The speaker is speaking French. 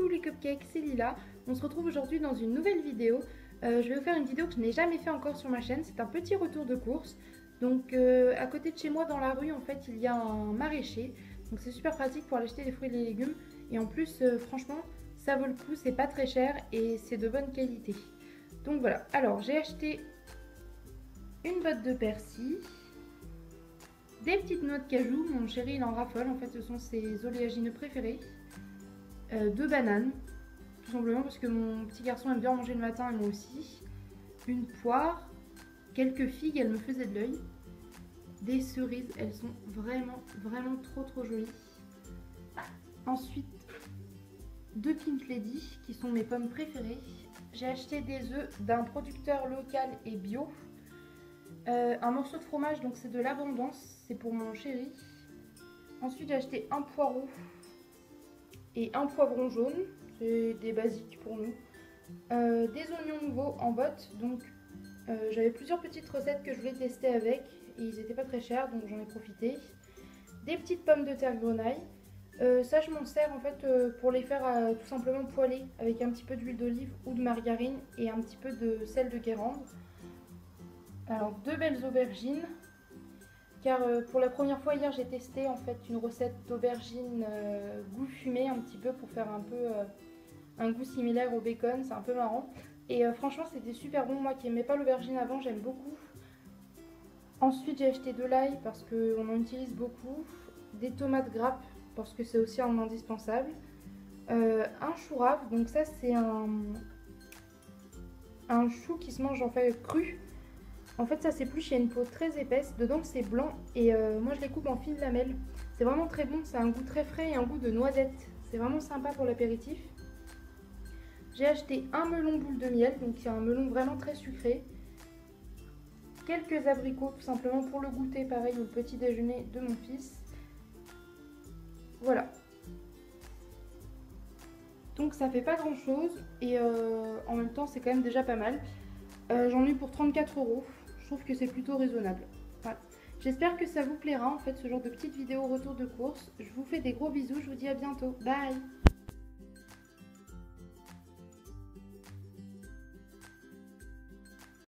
Coucou les cupcakes, c'est Lila. On se retrouve aujourd'hui dans une nouvelle vidéo. Je vais vous faire une vidéo que je n'ai jamais fait encore sur ma chaîne. C'est un petit retour de course. Donc à côté de chez moi dans la rue en fait il y a un maraîcher. Donc c'est super pratique pour aller acheter des fruits et des légumes. Et en plus franchement ça vaut le coup, c'est pas très cher et c'est de bonne qualité. Donc voilà, alors j'ai acheté une botte de persil. Des petites noix de cajou, mon chéri il en raffole, en fait ce sont ses oléagineux préférés. 2 bananes, tout simplement parce que mon petit garçon aime bien manger le matin et moi aussi. Une poire, quelques figues, elles me faisaient de l'œil. Des cerises, elles sont vraiment trop jolies. Ensuite, 2 Pink Lady qui sont mes pommes préférées. J'ai acheté des œufs d'un producteur local et bio. Un morceau de fromage, donc c'est de l'abondance, c'est pour mon chéri. Ensuite j'ai acheté un poireau et un poivron jaune, c'est des basiques pour nous. Des oignons nouveaux en botte, donc j'avais plusieurs petites recettes que je voulais tester avec et ils n'étaient pas très chers donc j'en ai profité. Des petites pommes de terre grenaille, ça je m'en sers en fait pour les faire tout simplement poêler avec un petit peu d'huile d'olive ou de margarine et un petit peu de sel de Guérande. Alors 2 belles aubergines, car pour la première fois hier j'ai testé en fait une recette d'aubergines goût fumé un petit peu pour faire un peu un goût similaire au bacon, c'est un peu marrant. Et franchement c'était super bon, moi qui n'aimais pas l'aubergine avant j'aime beaucoup. Ensuite j'ai acheté de l'ail parce qu'on en utilise beaucoup, des tomates grappes parce que c'est aussi un indispensable, un chou rave, donc ça c'est un chou qui se mange en fait cru. En fait ça s'épluche, il y a une peau très épaisse, dedans c'est blanc et moi je les coupe en fines lamelles. C'est vraiment très bon, ça a un goût très frais et un goût de noisette. C'est vraiment sympa pour l'apéritif. J'ai acheté un melon boule de miel, donc c'est un melon vraiment très sucré. Quelques abricots tout simplement pour le goûter, pareil au petit déjeuner de mon fils. Voilà. Donc ça fait pas grand chose et en même temps c'est quand même déjà pas mal. J'en ai eu pour 34 €. Je trouve que c'est plutôt raisonnable. Voilà. J'espère que ça vous plaira en fait ce genre de petite vidéo retour de course. Je vous fais des gros bisous, je vous dis à bientôt. Bye!